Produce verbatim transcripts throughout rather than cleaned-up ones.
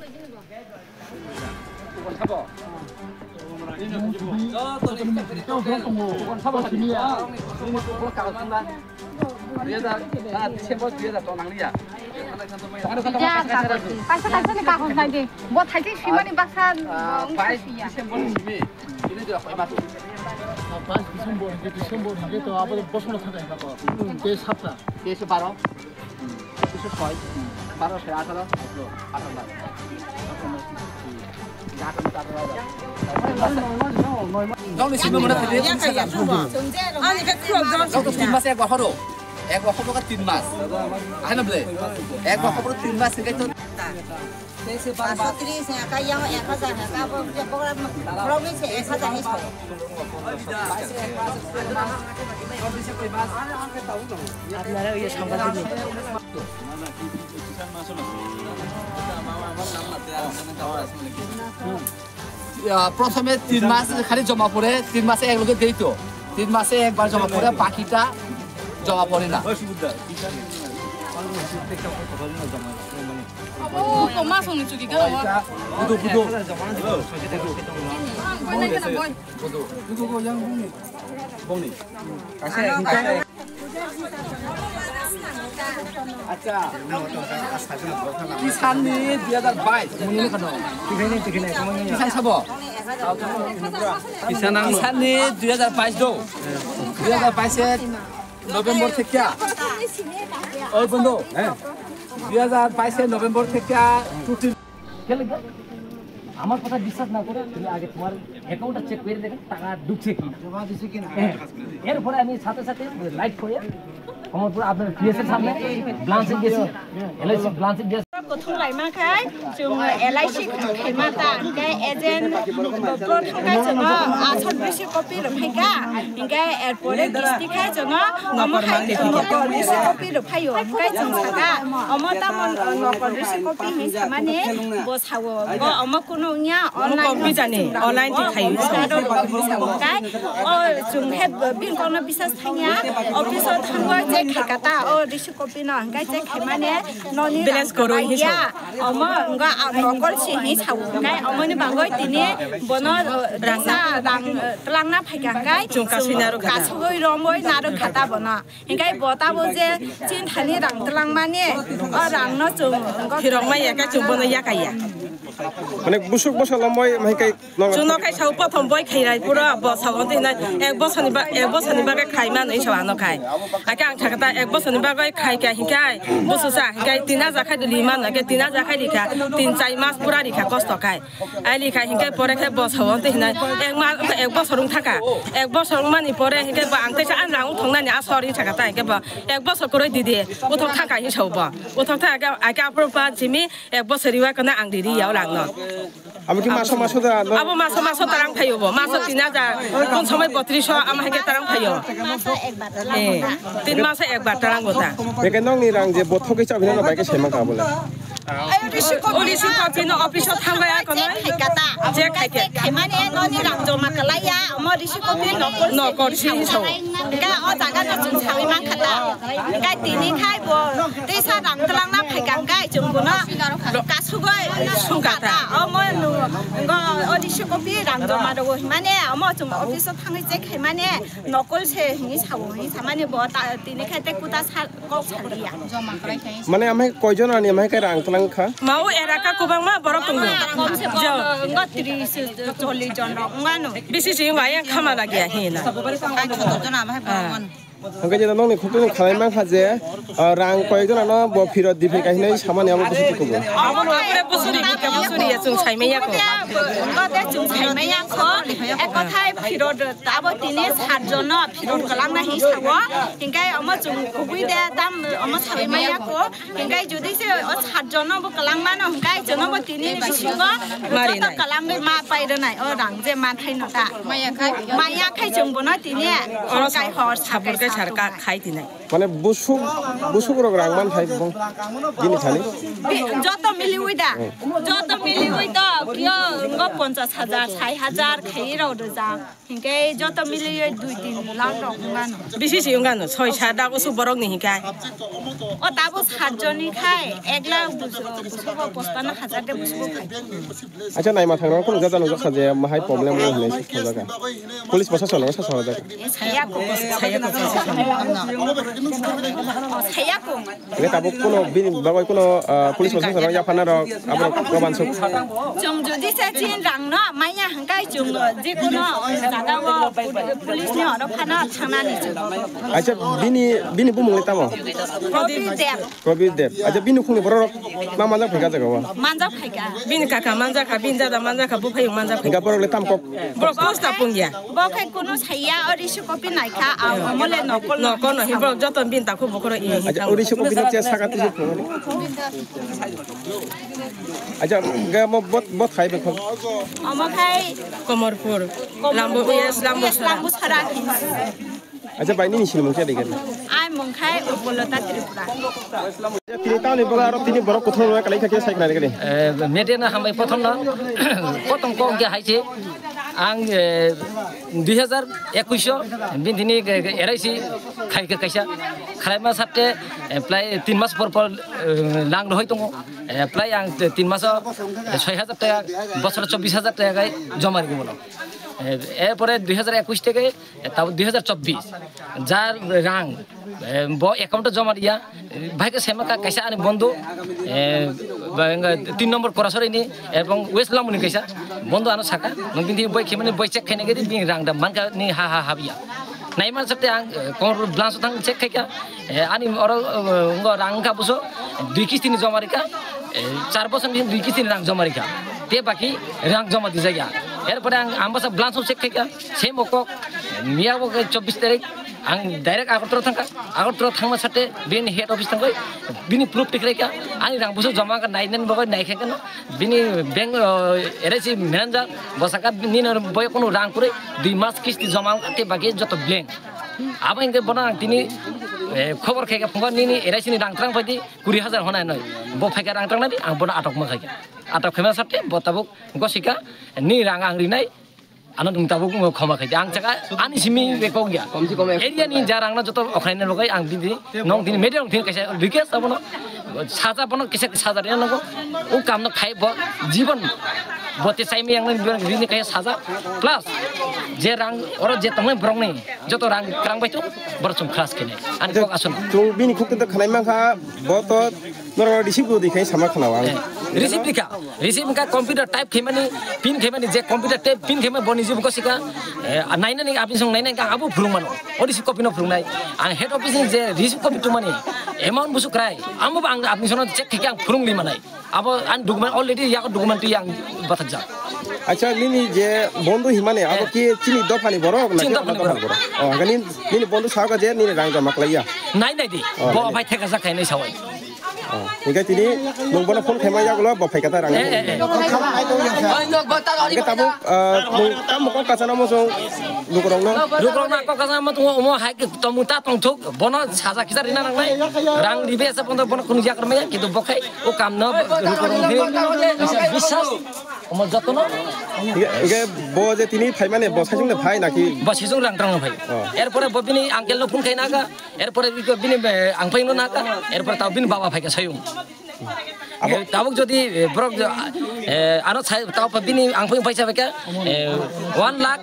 Dong di sini mana tadi? Ah, ni kan kurang dong. Dong tu timas ek baharu, ek baharu kan timas. Ah, nak beli? Ek baharu timas ni kan tu. Pasutri saya kaya ek hazar, kau je program program saya ek hazar ni semua. Apnara ये संबंध नहीं. প্রথমে তিন মাস খালি জমা পড়ে তিন মাসে এক লোকে দেই তো তিন মাসে একবার জমা পড়ে বাকিটা জমা পড়ে না আচ্ছা কিষান নি দুই হাজার বাইশ মনে কেন কিষান চাব কিষান নি দুই হাজার বাইশ দো দুই হাজার বাইশে নভেম্বর থেকে ওই বন্ধু দুই হাজার বাইশে নভেম্বর থেকে আমার কথা বিশ্বাস না করে তুমি আগে তোমার অ্যাকাউন্টটা চেক করে দেখেন টাকা ঢুকছে কি জমা দিছে কি না এরপরে আমি সাথে সাথে লাইট করে কমরপুর আপনার পিএসের সামনে ব্লান্সিং গেছি এলআইসি ব্লান্সিং গেছি প্রথম লাইমা খাই जों एलआईसी खाइमा ता इनके एजेंट बोर थांगाय जों आसन बेसे कपि रफायगा इनके एरपोर्ट डिस्ट्रिक्ट खाय जों अम खाय नकर बेसे कपि रफायो इनके जों सागा अम ता मन नकर बेसे कपि हि सामाने बसावो ग अम कुनो इया ऑनलाइन कपि जाने ऑनलाइन दि खायो सागा ओ जों हे बिन कोन बिसास थांया अफिसआव थांगो जे खायगाता ओ बेसे कपि न इनके जे खायमाने ननि बैलेंस करो या अम enggak nokol sih hi sawu kai omone bangoi tini bono rasa rang telangna phaiga kai kasinaru kasugoi romoi naru khata bono engai bota boje chin thani rang telang mane o rang no chung hirongmai ya ka chung bono ya kai ya মানে বুসুক বসালাম মই মাইকাই Juno খাই সাউ প্রথম বই খাইরাই পুরো বসাবন দিনা এক বছরনি বা এক বছরনি বাগে খাইমা নাই সাবানো খাই আকে আং থাকতা এক বছরনি বাগে খাই কা হিকাই বসুসা হিকাই তিনা জাখাই লিমান আকে তিনা জাখাই লিখা তিন চাই মাস পুরা লিখা কষ্ট খাই আই লিখা হিকাই পরে খাই বসাবন দিনা এক মাস এক বছরং থাকা এক বছর মানি পরে হিকাই বা আং তেসা আন রাং থংনানি আসরি থাকতা হিকাই বা এক বছর করে দিদি উথক থাকা হি সাউবা উথক থাকা আকে আপ্রপা জিমি এক বছরিবা কনা আং দিদি ইয়াও লাং আমি কি মাসো মাসো দা আবো মাসো মাসো তারাং ফাইও মাসো তিন হাজার কোন সময় বত্রিশশো আমা হেকে তারাং ফাইও মাসো একবার এ তিন মাসে একবার তারাং গোটা বেকে নং নি রাং যে বথকে চাবিনা না বাইকে সেমা কা বলে ওলিসি কপিনো অফিসত থাংবায়া কোন খাইকাতা যে খাইকে খাইমানে ননি রাং জমা কলায়া আমো রিসি কপি নকল নকল সি সौ কা অ জাগা ন जों সাবি মান খাতা কা তিনি খাইব তেসা রাং তলাংনা ফাইগাং গাই जों গুনা কাসুগয় সুগাতা আমো গ অলিসি কপি রাং জমা দগো মানে আমো जों অফিসত থাংই যে খাইমানে নকল সে হি সাবো হি সামানে ব তিনি খাইতে কুতা সা কক সালিয়া জমা করাই খাই মানে আমি কয়জন আনি আমি কাই রাং তলাং খা mau era ka kubang ma borok tung jo ngot tris চল্লিশ জন ngano bisi sing wa yang khama lagi ya hina ka choto jona ma ha Angka jadi nong ni kutu khalai mang khaje rang koi jona no bo phirot di phei kahinai samani amo busu kubo amo no pore busuri ka busuri ya chung chai meya ko ngo te chung chai meya ko ek kothai phirot abo tini সাত জন phirot kalang na hi sawo hingai amo chung kubui de dam amo chai meya ko hingai jodi se o সাত জন bo kalang ma no hingai jono bo tini bisingo mari na kalang ma pai de nai o rang je man thai no ta maya khai maya khai chung bo no tini kai hor sabai সার খাই দিনাই মানে বুসু বুসু rock রাংমান থাই বং দিনি Thani যত মিলি উইদা যত মিলি উইদা কিয় গ পঞ্চাশ হাজার ষাট হাজার খাই রাও দজা হিংকে যত মিলি দুই তিন লাখ রক গান বেশি সিংগান ছয় সাত দাগো সুবরক নি হিকাই ও তাবো সাতজননি খাই এক লাখ বুসু পঁচপন্ন হাজার দে বুসু খাই আচ্ছা নাই মাথাং কোন জাদা নজা সাজে মাহাই প্রবলেম হলে শিক্ষা জায়গা পুলিশ প্রশাসন সাসা জায়গা ছায়া কো ছায়া কো ছায়া কো এ তাবো কোন বাবাই কোন পুলিশ প্রশাসন ইয়া ফানা রক আবার প্রমাণ সব জং যদি সাচিন রাং ন মাইয়া হাঙ্কাই জং যে কোন জায়গা পুলিশ নি অর ফানা থানা নি আচ্ছা বিনি বিনি বুমলে তামো প্রবীর দেব প্রবীর দেব আচ্ছা বিনি খুনি বড় মা মানজা ফাইকা জায়গা মানজা ফাইকা বিন কাকা মানজা খা বিন দাদা মানজা খা বুফাই মানজা ফাইকা বড়লে তাম কক বড় কষ্ট পুঙ্গিয়া বখাই কোনো ছায়া অরিশু কপি নাইখা আ আমলে নকল নকল ন হিবর যত বিন তাকো বকর ই আচ্ছা ওড়িশা কপি তে সাকাতি সে ফোনে আচ্ছা গা ম বত বত খাইবে খ আমখাই কমরপুর লাম্বো ইয়েস লাম্বো লাম্বো ছাড়া আচ্ছা বাইনি নিছিল মকে দেখেন আই মংখাই উপলতা ত্রিপুরা তিনি তানি বড় আর তিনি বড় কোথা নয় কালাই থাকে সাইক নাই গরে মেটেনা হামবাই প্রথম না প্রথম কংকে হাইছে आं दुई हजार एकुश बिदिनी एराइसी खाइके कैसा खालायमा साथे प्राय तीन मास पर पर लांग रही दङ प्राय आं तीन मास छय हाजार टाका बছর चौबीस हजार टाका जमा रिगो मोन एरपरे दुई हजार एकुश থেকে তাও দুই হাজার চব্বিশ যার রাং ব অ্যাকাউন্টে জমা দিয়া ভাইকে সেমাকা কাইসা আনি বন্ধু তিন নম্বর করাসরিনি এবং ওয়েস্ট লামুনি কাইসা বন্ধু আনো সাকা নবিনদি বই খেমানি বই চেক খাইনে গেদি বিং রাং দা মানকা ni ha ha habia naima satte ang kor blanso thang check khaika ani or ngo rang ka buso দুই কিস্তি ni জমা রিকা চার বছর ni দুই কিস্তি rang জমা রিকা তে বাকি rang জমা দি জায়গা এরপরে আং আমবাসা ব্লান্সো চেক খাইকা সেই মকক মিয়াবো চব্বিশ তারিখ आं डाइरेक्ट आगरतला थांखा आगरतला थांमा साथे बिनि हेड अफिस थांबाय बिनि प्रुफ टिकरायका आंनि रां बुसो जमा का नायनान बगै नायखागोन बिनि बैंक एराइसि मैनेजार बसाका बिनि बय कोनो रां करे दुई मास किस्ति जमा काटे बाकी जत ब्लेंक आबा इंगे बना तिनि खबर खायका फंगा निनि एराइसिनि रां ट्रां बायदि कुड़ी हाजार होनाय नय ब फायका रां ट्रां नाबि आं बना आटक मा खायका आटक खायमा साथे बताबुक गसिका नि रां आं रिनाय आनो दुंताबो खमा खायदे आं जागा आनि सिमि बेको गया कमसे कम एरिया नि जारांना जतो अखायने लगै आं बिदि नং दिनि मेडियम दिन कैसे रिक्वेस्ट आबनो साजा बनो कैसे साजा रे नगो उ काम न खाइ ब जीवन बते साइमे आं बिनि कैसे साजा प्लस जे रां और जे तंग ब्रंग नै जतो रां क्रां बायतो बरसम क्लास केने आन को आसन जों बिनि खुक्ते त खानाय माखा बत नरो रिसिभ गो दिखाय सामा खानाव आं रिसिभ दिखा रिसिभ का कंप्यूटर टाइप खेमानि पिन खेमानि जे कंप्यूटर टाइप पिन खेमा बनि जिबो कसिका नायना नि आपिसं नायना का आबो फुरुमान ओडिसि कपि न फुरुनाय आं हेड अफिस नि जे रिसिभ कपि तो माने एमाउन्ट बुसु क्राय आंबो आं आपिसं चेक खेके आं फुरुंलि मानाय आबो आं डकुमेन्ट अलरेडी या डकुमेन्ट आं बाथक जा अच्छा निनि जे बंधु हिमाने आबो कि चिनि दफानि बरो ना चिनि दफानि बरो अ गनि निनि बंधु सागा जे निनि रां जमा खालाया नाय नाय दि ब भाइ थेका जाखायनाय सावय Ika tini nungbono phone khema ya gulo bafai kata rang. Ika tabu nung tamu kok kasana mo song lukrong na. Lukrong na kok kasana mo tungo mo hai tamu ta tong thuk bono saja kita rina rang nai. Rang dibe sa pondo bono kunu ya kermaya kitu bokai o kam na lukrong ni bisas omo jatono. Ika bo je tini phai mane bo saijung de phai naki. Bo saijung rang rang phai. Erpore bo bini angkel no phone khai naga. Erpore bini angphai no naga. Erpore tau bini baba phai ka Tabuk jadi brok anu saya tahu pembini angpung paisa mereka one lakh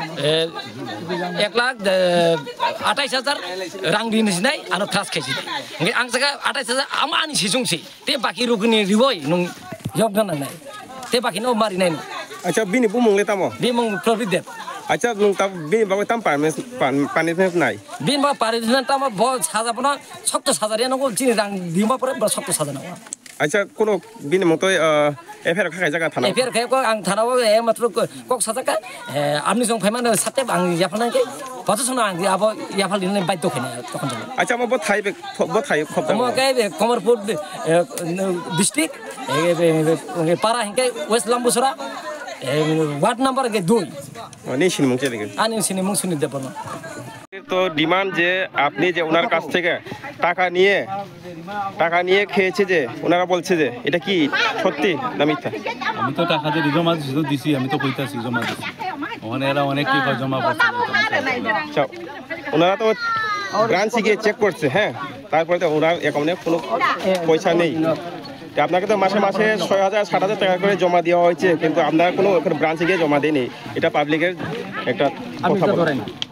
एक लाख अट्ठाईस हजार रां दिन सिनाय anu trust kaisi ngai ang saka अट्ठाईस हजार ama ani sisung si te baki rukuni riboy nung job na nai te baki no mari nai acha bini bumung le tamo bimung profit det acha nung tab bini bawa tam pan pan pani nai bin ba pare dinan tam bo saja pona sokto sajariya no jini rang dima pore bo sokto sajana acha kono bini motoi FIR खाय जागा थाना FR खाय को आं थानाव ए मात्र कक साजाका आमनि जं फायमान साथे आं याफानाय के पछसना आं अब याफाल दिन बाय दखने तखन जानो अच्छा म ब थाय ब थाय खब म के कमरपुर डिस्ट्रिक्ट ए पारा हिंके वेस्ट लंबुसरा वार्ड नंबर के दो नि सिनि मुंग चेले आनि सिनि मुंग सुनि देबनो তো ডিমান্ড যে আপনি যে ওনার কাছ থেকে টাকা নিয়ে টাকা নিয়ে খেয়েছে যে ওনারা বলছে যে এটা কি সত্যি না মিথ্যা? আমি তো টাকা যে জমা দিছি, আমি তো কইতাছি জমা দিছি, ওখানে এরা অনেক কি জমা করছে। আচ্ছা, ওনারা তো ব্রাঞ্চে গিয়ে চেক করছে, হ্যাঁ, তারপরে তো ওনার অ্যাকাউন্টে কোনো পয়সা নেই। আপনাকে তো মাসে মাসে ছয় হাজার ষাট হাজার টাকা করে জমা দেওয়া হয়েছে, কিন্তু আপনার কোনো ব্রাঞ্চে গিয়ে জমা দেয়নি। এটা পাবলিকের একটা কথা বলে।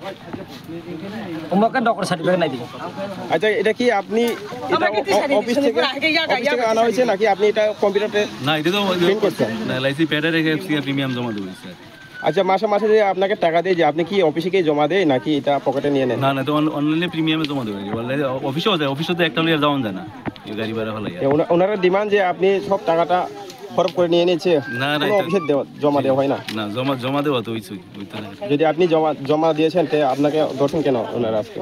আচ্ছা, এটা কি আপনি অফিস থেকে অফিস থেকে আনা হয়েছে নাকি আপনি এটা কম্পিউটারে? না, এটা তো প্রিন্ট করছেন। না, এলআইসি প্যাডে রেখে প্রিমিয়াম জমা দেবো স্যার। আচ্ছা, মাসে মাসে যে আপনাকে টাকা দেয় যে আপনি কি অফিসে গিয়ে জমা দেয় নাকি এটা পকেটে নিয়ে নেন? না না, তো অনলাইনে প্রিমিয়ামে জমা দেবো। অনলাইনে অফিসেও যায়, অফিসে তো একটা লিয়ার যাওয়া যায় না, গাড়ি ভাড়া হলে। ওনারা ডিমান্ড যে আপনি সব টাকাটা খরচ করে নিয়ে নিয়েছে, না না, অফিসে জমা দেওয়া হয় না? না, জমা জমা দেওয়া তো হইছে হইতো না। যদি আপনি জমা জমা দিয়েছেন তে আপনাকে ধরছেন কেন ওনারা আজকে?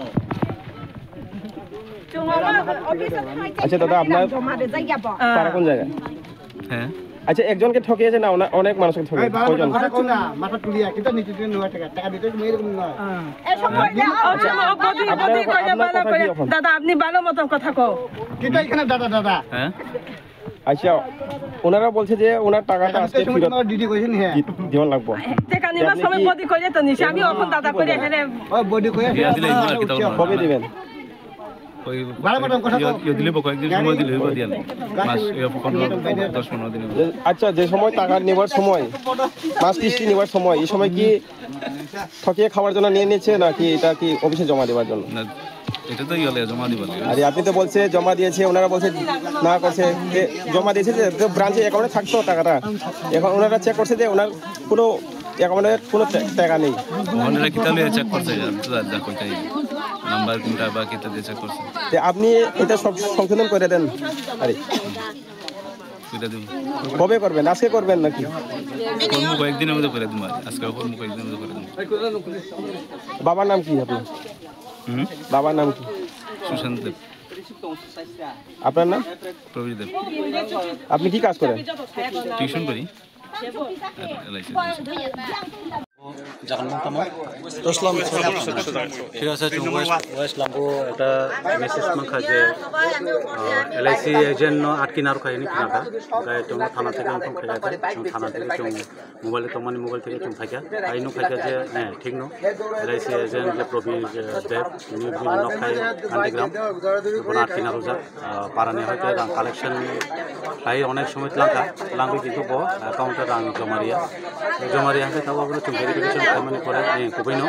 আচ্ছা দাদা, আপনার পাড়া কোন জায়গায়? হ্যাঁ, আচ্ছা, একজনকে ঠকিয়েছে না অনেক মানুষকে ঠকিয়েছে? কয়জন? দাদা আপনি ভালো মতন কথা কও। হ্যাঁ, আচ্ছা, ওনারা বলছে যে ওনার টাকাটা আজকে ফেরত দিওয়ান লাগবো। টাকা নিবার সময় বডি কইলে তো নিছি, আমি এখন দাদা কইরে হেরে দিয়া দিলে ইগুলা কি তাও কবে দিবেন? ওই ইয়ে দিলে কয়েকদিন সময় দিলে হইব দিয়া মাস পনেরো দশ পনেরো দিন। আচ্ছা, যে সময় টাকা নেওয়ার সময়, মাস কিস্তি নেওয়ার সময়, এই সময় কি ঠকিয়ে খাওয়ার জন্য নিয়ে নিয়েছে নাকি এটা কি অফিসে জমা দেওয়ার জন্য? না, এটা তো ইয়ে জমা দিবা লাগে। আরে আপনি তো বলছে জমা দিয়েছে, ওনারা বলছে না করছে। জমা দিয়েছে যে ব্রাঞ্চে অ্যাকাউন্টে থাকতো টাকাটা, এখন ওনারা চেক করছে যে ওনার কোনো অ্যাকাউন্টে কোনো টাকা নেই। ওনারা কি তাহলে চেক করছে যা কইতাই নাম্বার কোনটা বা কিটা দিয়ে চেক করছে। আপনি এটা সব সংশোধন করে দেন। আরে কইতা দিন কবে করবেন? আজকে করবেন নাকি? কোন কয়েকদিনের মধ্যে করে দিন, আজকে কোন কয়েকদিনের মধ্যে করে দিন। বাবার নাম কি আপনার? হুম, বাবার নাম কি? সুশান্ত দেব। আপনার নাম? প্রবীর দেব। আপনি কি কাজ করেন? টিউশন করি। ঠিক আছে, ওয়েস্ট লাম্বো একটা মেসেজ মাখা যে এলআইসি এজেন্ট আটকি নার খাইনি কিনাকা গায়ে চুম থানা থেকে চুম খাইয়া চুম থানা থেকে চুম মোবাইলে তোমার মোবাইল থেকে চুম খাইয়া আইনো খাইয়া যে হ্যাঁ ঠিক নো এলআইসি এজেন্ট যে প্রবীর দেব উনি বিভিন্ন খাই কান্দিগ্রাম এখন আটকি নার যা পারানি হয়তো রাং কালেকশন খাই অনেক সময় লাঙ্কা লাঙ্গি কিন্তু বো অ্যাকাউন্টে রাং জমারিয়া জমারিয়া হাতে তাও বলে চুম ভেরিফিকেশন মানে করে কুবিনো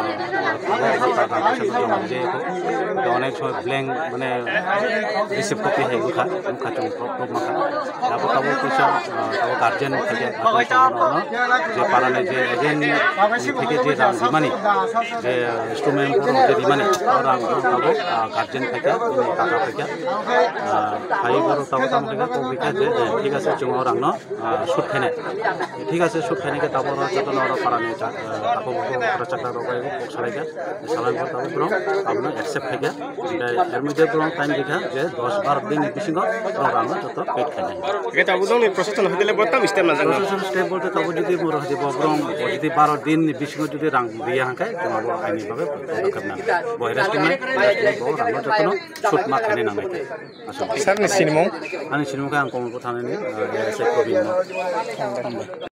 যে অনেক সময় ব্ল্যাঙ্ক মানে রিসিভ কপি হয় মুখা মুখা চুম প্রব মাখা তারপর তাবো পয়সা তাবো গার্জেন থেকে যে পারানে যে এজেন্ট থেকে যে রাং রিমানি যে ইনস্ট্রুমেন্ট যে রিমানি রাং তাবো গার্জেন থেকে টাকা থেকে খাই বড় তাবো তাম থেকে কবিকা যে ঠিক আছে চুম রাং ন সুদ খাইনে ঠিক আছে সুদ খাইনে তাবো যতন পারানে তাবো চাকরা রোগাই সারাইকা সারাইবার তাবো ব্রং তাবো একসেপ্ট খাইকা এর মধ্যে ব্রং টাইম দেখা যে দশ বারো দিন বিশিং রাং যত পেট খাইনে এটা তাবো দং প্রসেসন হইলে বর্তমান স্টেপ না জানো প্রসেসন স্টেপ বলতে তাবো যদি মোর হতে ব্রং যদি বারো দিন বিশিং যদি রাং দিয়া হাঁকায় তোমাবো আইনি ভাবে পদক্ষেপ না বহিরাষ্ট্রমে রাং যতন সুদ মা খাইনে নামে আসলে স্যার নি সিনেমা আমি সিনেমাকে আং কমল থানানি এসে প্রবীণ